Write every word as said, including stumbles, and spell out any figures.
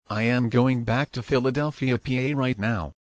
I am going back to Philadelphia, P A right now.